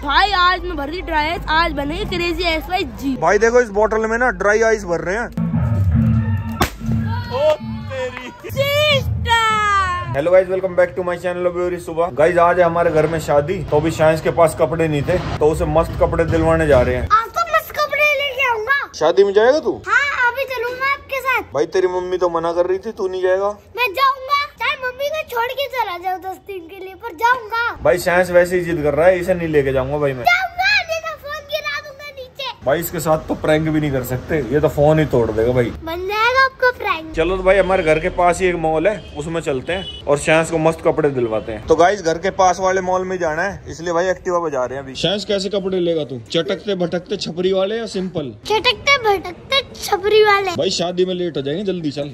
भाई आज मैं भर दी ड्राई आइस, आज बनेगी क्रेजी आइस भाई जी। भाई देखो इस बोतल में ना ड्राई आइस भर रहे हैं। Hello guys, welcome back to my channel. सुबह गाइज आज है हमारे घर में शादी, तो अभी शायद के पास कपड़े नहीं थे तो उसे मस्त कपड़े दिलवाने जा रहे हैं। आप तो मस्त कपड़े लेके आऊंगा। शादी में जाएगा तू? हाँ अभी चलूंगा आपके साथ। भाई तेरी मम्मी तो मना कर रही थी, तू नहीं जाएगा? मैं जाऊंगा, चाहे मम्मी को छोड़ के चला जाऊँ 10 दिन के लिए, पर जाऊंगा। भाई शायद वैसे ही जिद कर रहा है, इसे नहीं लेके जाऊंगा भाई मैं। फोन गिरा दूंगा नीचे। भाई इसके साथ तो प्रैंक भी नहीं कर सकते, ये तो फोन ही तोड़ देगा भाई। बन जाएगा आपका प्रैंक। चलो तो भाई हमारे घर के पास ही एक मॉल है, उसमें चलते हैं और शांस को मस्त कपड़े दिलवाते हैं। तो गाइस घर के पास वाले मॉल में जाना है, इसलिए भाई एक्टिवा पे जा रहे हैं अभी। शांस कैसे कपड़े लेगा तू? चटकते भटकते छपरी वाले या सिंपल? चटकते भटकते छपरी वाले। भाई शादी में लेट हो जाएंगे, जल्दी चल।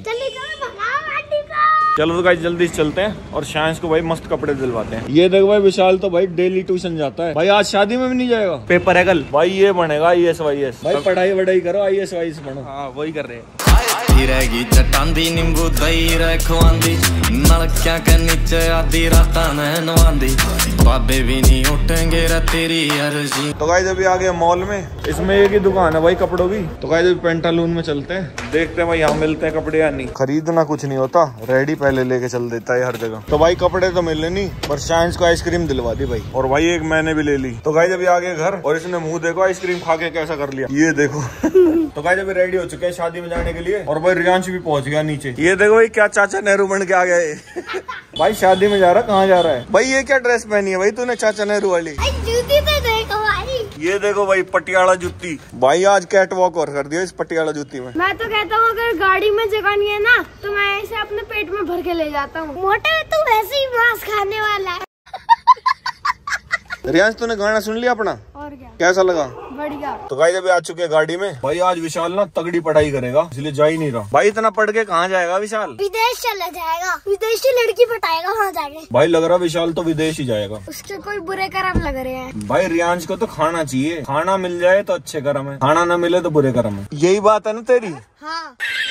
चलो तो गाइस जल्दी चलते हैं और शांस को भाई मस्त कपड़े दिलवाते हैं। ये देखो भाई विशाल तो भाई डेली ट्यूशन जाता है, भाई आज शादी में भी नहीं जाएगा। पेपर है कल भाई, ये बनेगा IAS YAS। भाई पढ़ाई वढ़ाई करो, IAS YAS पढ़ो। हाँ वही कर रहे हैं। रहेगी चटांदी नींबू दही रखवांदी नलकियां के नीचे आधी रात नहनवांदी बाबे भी नहीं उठेंगे रे तेरी अर्जी। तो गाइस अभी आ गए मॉल में, इसमें एक ही दुकान है भाई कपड़ों की। तो गाइस अभी पेंटालून में चलते हैं, देखते हैं भाई यहाँ मिलते हैं कपड़े या नहीं। खरीदना कुछ नहीं होता, रेडी पहले लेके चल देता है हर जगह। तो भाई कपड़े तो मिले नहीं, पर शांस को आइसक्रीम दिलवा दी भाई, और भाई एक मैंने भी ले ली। तो गाइस अभी आ गए घर और इसने मुंह देखो आइसक्रीम खा के कैसा कर लिया, ये देखो। तो गाइस अभी रेडी हो चुके हैं शादी में जाने के लिए, और भाई रियांश भी पहुंच गया नीचे। ये देखो भाई क्या चाचा नेहरू बन के आ गया है। भाई शादी में जा रहा, कहाँ जा रहा है भाई? ये क्या ड्रेस पहनी है भाई तूने चाचा नेहरू वाली? जूती तो देखो भाई, ये देखो भाई पटियाला जूती। भाई आज कैट वॉक और कर दिया इस पटियाला जूती में। मैं तो कहता हूँ अगर गाड़ी में जगह नहीं है ना तो मैं इसे अपने पेट में भर के ले जाता हूँ। मोटे में तू वैसे ही मांस खाने वाला है। रियांश तूने गाना सुन लिया अपना? और क्या, कैसा लगा? बढ़िया। तो गाइस अभी आ चुके हैं गाड़ी में। भाई आज विशाल ना तगड़ी पढ़ाई करेगा, इसलिए जा ही नहीं रहा। भाई इतना पढ़ के कहाँ जाएगा विशाल? विदेश चला जाएगा, विदेशी लड़की पटाएगा वहाँ जाके। भाई लग रहा विशाल तो विदेश ही जाएगा। उसके कोई बुरे कर्म लग रहे हैं। भाई रियांश को तो खाना चाहिए, खाना मिल जाए तो अच्छे कर्म है, खाना ना मिले तो बुरे कर्म है। यही बात है ना तेरी? हाँ।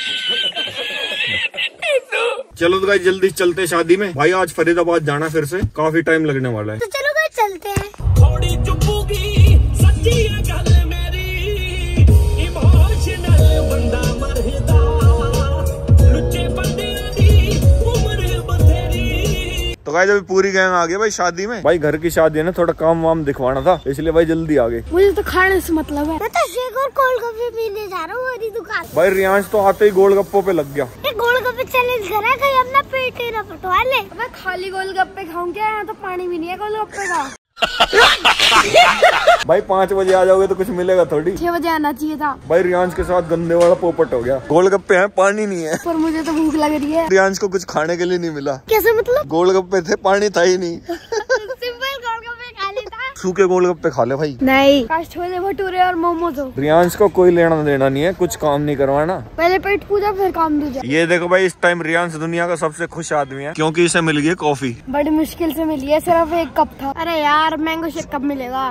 चलो तो भाई जल्दी चलते हैं शादी में। भाई आज फरीदाबाद जाना फिर से, काफी टाइम लगने वाला है। तो चलो भाई चलते हैं। थोड़ी चुपूगी सच्ची है गल मेरी, इमोशनल बंदा मरदा लुच्चे बंदे दी उम्र बथेरी। तो गाइस अभी पूरी गैंग आ गई भाई शादी में। भाई घर की शादी है ना, थोड़ा काम वाम दिखवाना था, इसलिए भाई जल्दी आ गए। मुझे तो खाने से मतलब है, मैं तो शेक और गोलगप्पे पीने जा रहा हूँ मेरी दुकान। भाई रियांश तो आते ही गोलगप्पों पे लग गया। गोलगप्पे चैलेंज करा, कहीं अपना पेट ही ना फटवा ले। मैं खाली गोलगप्पे खाऊं क्या? यहाँ तो पानी भी नहीं है गोलगप्पे का। भाई 5 बजे आ जाओगे तो कुछ मिलेगा थोड़ी। 6 बजे आना चाहिए था। भाई रियांश के साथ गंदे वाला पोपट हो गया। गोलगप्पे हैं, पानी नहीं है। पर मुझे तो भूख लग रही है। रियांश को कुछ खाने के लिए नहीं मिला। कैसे मतलब? गोलगप्पे थे, पानी था ही नहीं। सिंपल गोलगप्पे खा लेता। सूखे गोलगप्पे खा ले भाई। नहीं, काश छोले भटूरे और मोमोज हो। रियांश को कोई लेना देना नहीं है, कुछ काम नहीं करवाना। पहले पेट पूजा फिर काम दूजा। ये देखो भाई इस टाइम रियांश दुनिया का सबसे खुश आदमी है, क्योंकि इसे मिल गई कॉफी। बड़ी मुश्किल से मिली है, सिर्फ 1 कप था। अरे यार मैंगो शेक कब मिलेगा?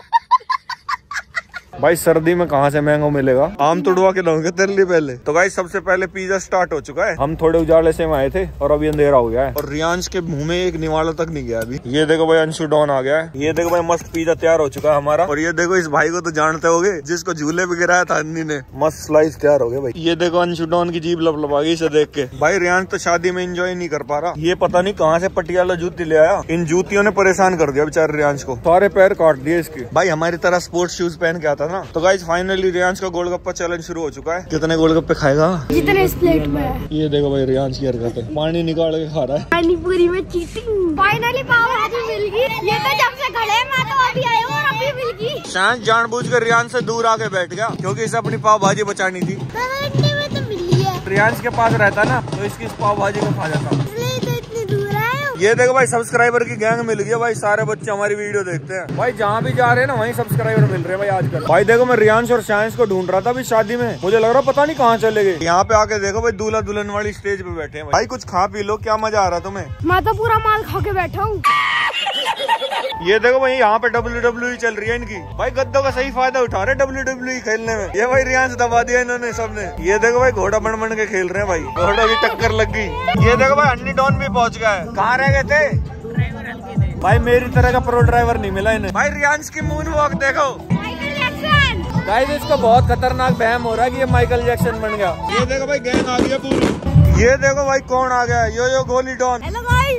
भाई सर्दी में कहाँ से मैंगो मिलेगा? आम तोड़वा के दोगे तेरे लिए पहले। तो गाइस सबसे पहले पिज्जा स्टार्ट हो चुका है। हम थोड़े उजाले से आए थे और अभी अंधेरा हो गया है, और रियांश के मुंह में एक निवाला तक नहीं गया अभी। ये देखो भाई अंशु डॉन आ गया है। ये देखो भाई मस्त पिज्जा तैयार हो चुका है हमारा। और ये देखो इस भाई को तो जानते होगे, जिसको झूले पे गिराया था अन्नी ने। मस्त स्लाइस तैयार हो गया भाई। ये देखो अंशु डॉन की जीभ लपलपा गई इसे देख के। भाई रियांश तो शादी में एंजॉय नहीं कर पा रहा। ये पता नहीं कहाँ से पटियाला जूती ले आया, इन जूतियों ने परेशान कर दिया बेचारे रियांश को, सारे पैर काट दिए इसके। भाई हमारी तरह स्पोर्ट्स शूज पहन के आता ना। तो गाइस फाइनली रियांश का गोलगप्पा चैलेंज शुरू हो चुका है। कितने गोलगप्पे खाएगा? जितने इस प्लेट में है। ये देखो भाई रियांश की हरकत है, पानी निकाल के खा रहा है। पानी पूरी में चीटिंग। फाइनली पाव भाजी मिल गई। ये तो जब से खड़े मैं तो अभी आए और अभी मिल गई। शांस जानबूझकर रियांश से दूर आके बैठ गया, क्योंकि इसे अपनी पाव भाजी बचानी थी। में तो मिली है। रियांश के पास रहता ना तो इसकी पाव भाजी को खा जाता। इसलिए तो इतनी दूर आए। ये देखो भाई सब्सक्राइबर की गैंग मिल गई है भाई, सारे बच्चे हमारी वीडियो देखते हैं भाई। जहाँ भी जा रहे हैं ना वहीं सब्सक्राइबर मिल रहे हैं भाई आजकल। भाई देखो मैं रियांश और शांस को ढूंढ रहा था अभी शादी में, मुझे लग रहा पता नहीं कहाँ चले गए। यहाँ पे आके देखो भाई दूल्हा दुल्हन वाली स्टेज पे बैठे हैं भाई। कुछ खा पी लो, क्या मजा आ रहा तुम्हें? मैं तो पूरा माल खा के बैठा हूँ। ये देखो भाई यहाँ पे WWE चल रही है इनकी। भाई गद्दों का सही फायदा उठा रहे WWE खेलने में। ये भाई रियांश दबा दिया इन्होंने सबने। ये देखो भाई घोड़ा बन बन के खेल रहे हैं भाई, घोड़ों की टक्कर लग गई। ये देखो भाई अन्नी डॉन भी पहुंच गया है। कहाँ रह गए थे? भाई मेरी तरह का प्रो ड्राइवर नहीं मिला इन्हें। भाई रियांश की मून वॉक देखो गाइस, इसको बहुत खतरनाक बहम हो रहा है कि ये माइकल जैक्सन बन गया। ये देखो भाई गैंग आ गया पूरी। ये देखो भाई कौन आ गया, यो गोली don. Hello guys,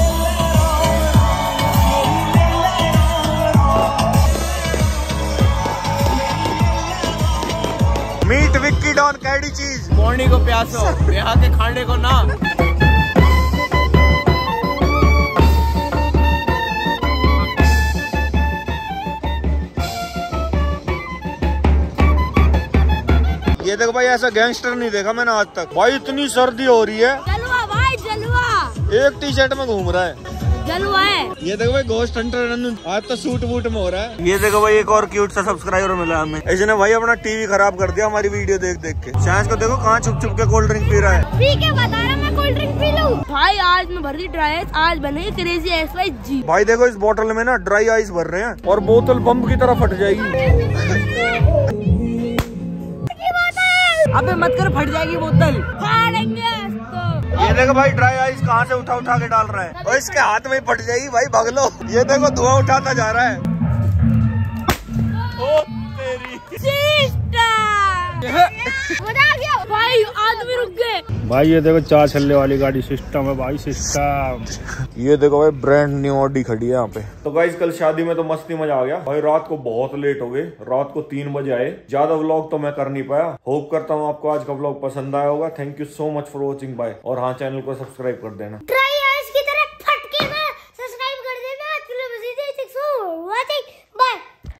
meet Vicky don कैडी चीज। मॉर्निंग को प्यासो, यहाँ के खाने को ना। ये देखो भाई, ऐसा गैंगस्टर नहीं देखा मैंने आज तक। भाई इतनी सर्दी हो रही है, जलवा भाई जलवा। एक टी शर्ट में घूम रहा है, जलवा है। ये देखो भाई घोस्ट हंटर आज तो सूट बूट में हो रहा है। ये देखो भाई एक और क्यूट सा सब्सक्राइबर मिला हमें। इसने भाई अपना टीवी खराब कर दिया हमारी वीडियो देख देख के। शायद को देखो कहाँ छुप छुप के कोल्ड ड्रिंक पी रहा है। पी के बता रहा मैं कोल्ड ड्रिंक पी लूं। भाई आज मैं भर दी ड्राई आइस, आज बनेगी क्रेजी XYZ। भाई देखो इस बोतल में ना ड्राई आइस भर रहे हैं और बोतल बम की तरह फट जाएगी। अबे मत कर, फट जाएगी बोतल। फाड़ेंगे इसको। ये देखो भाई ड्राई आइस कहाँ से उठा उठा के डाल रहा है और इसके हाथ में फट जाएगी भाई, भाग लो। ये देखो धुआं उठाता जा रहा है। ओ तेरी मजा आ गया भाई, आदमी रुक गए। भाई ये देखो 4 छल्ले वाली गाड़ी सिस्टम है भाई, सिस्टम। ये देखो भाई ब्रांड न्यू ऑडी खड़ी है यहाँ पे। तो गाइस कल शादी में तो मस्ती मजा आ गया भाई। रात को बहुत लेट हो गए, रात को 3 बजे आए। ज्यादा व्लॉग तो मैं कर नहीं पाया। होप करता हूँ आपको आज का व्लॉग पसंद आया होगा। Thank you so much for watching bye. और हाँ, चैनल को सब्सक्राइब कर देना।